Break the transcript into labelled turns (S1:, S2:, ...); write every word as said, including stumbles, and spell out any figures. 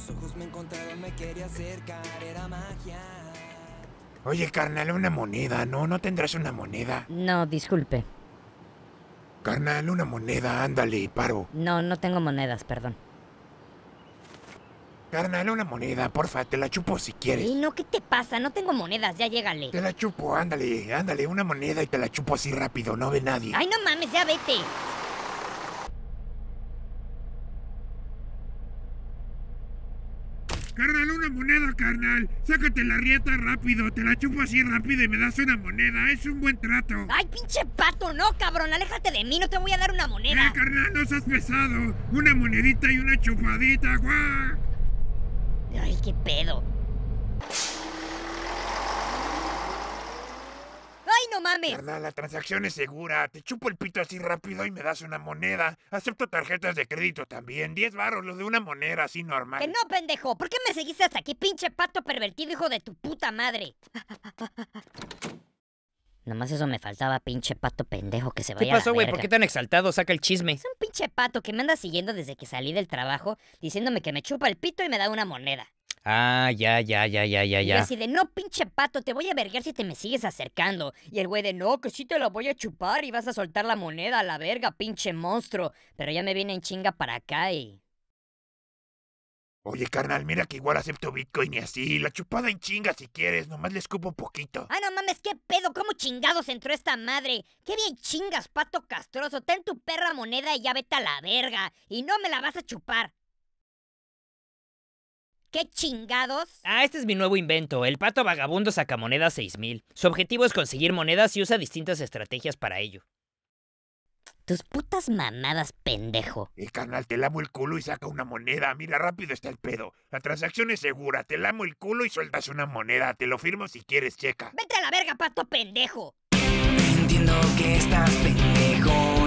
S1: sus ojos me encontraron, me quería acercar, era magia.
S2: Oye, carnal, una moneda, ¿no? ¿No tendrás una moneda?
S3: No, disculpe.
S2: Carnal, una moneda, ándale, paro.
S3: No, no tengo monedas, perdón.
S2: Carnal, una moneda, porfa, te la chupo si quieres.
S3: Y no, ¿qué te pasa? No tengo monedas, ya llégale.
S2: Te la chupo, ándale, ándale, una moneda y te la chupo así rápido, no ve nadie.
S3: Ay, no mames, ya vete.
S2: Carnal, una moneda, carnal. Sácate la rieta rápido, te la chupo así rápido y me das una moneda. Es un buen trato.
S3: Ay, pinche pato, no, cabrón, aléjate de mí, no te voy a dar una moneda.
S2: Eh, carnal, no seas pesado. Una monedita y una chupadita, guau.
S3: Ay, qué pedo. ¡Ay, no mames!
S2: Carnal, la transacción es segura. Te chupo el pito así rápido y me das una moneda. Acepto tarjetas de crédito también. Diez baros, lo de una moneda así normal.
S3: ¡Que no, pendejo! ¿Por qué me seguiste hasta aquí, pinche pato pervertido, hijo de tu puta madre? Nomás eso me faltaba, pinche pato pendejo, que se vaya
S4: ¿Qué pasó,
S3: a la
S4: güey?
S3: verga.
S4: ¿Por qué tan exaltado? Saca el chisme.
S3: Es un pinche pato que me anda siguiendo desde que salí del trabajo, diciéndome que me chupa el pito y me da una moneda.
S4: Ah, ya, ya, ya, ya, ya,
S3: Y yo
S4: ya.
S3: así de, no, pinche pato, te voy a vergar si te me sigues acercando. Y el güey de, no, que sí te la voy a chupar y vas a soltar la moneda a la verga, pinche monstruo. Pero ya me viene en chinga para acá y...
S2: Oye, carnal, mira que igual acepto Bitcoin y así. La chupada en chinga si quieres, nomás le escupo poquito.
S3: ¡Ah, no mames! ¿Qué pedo? ¿Cómo chingados entró esta madre? ¡Qué bien chingas, pato castroso! Ten tu perra moneda y ya vete a la verga. Y no me la vas a chupar. ¿Qué chingados?
S4: Ah, este es mi nuevo invento, el pato vagabundo sacamonedas seis mil. Su objetivo es conseguir monedas y usa distintas estrategias para ello.
S3: Tus putas mamadas, pendejo.
S2: Eh, carnal, te lamo el culo y saca una moneda. Mira, rápido está el pedo. La transacción es segura. Te lamo el culo y sueltas una moneda. Te lo firmo si quieres, checa.
S3: ¡Vete a la verga, pato pendejo!
S1: Entiendo que estás pendejo.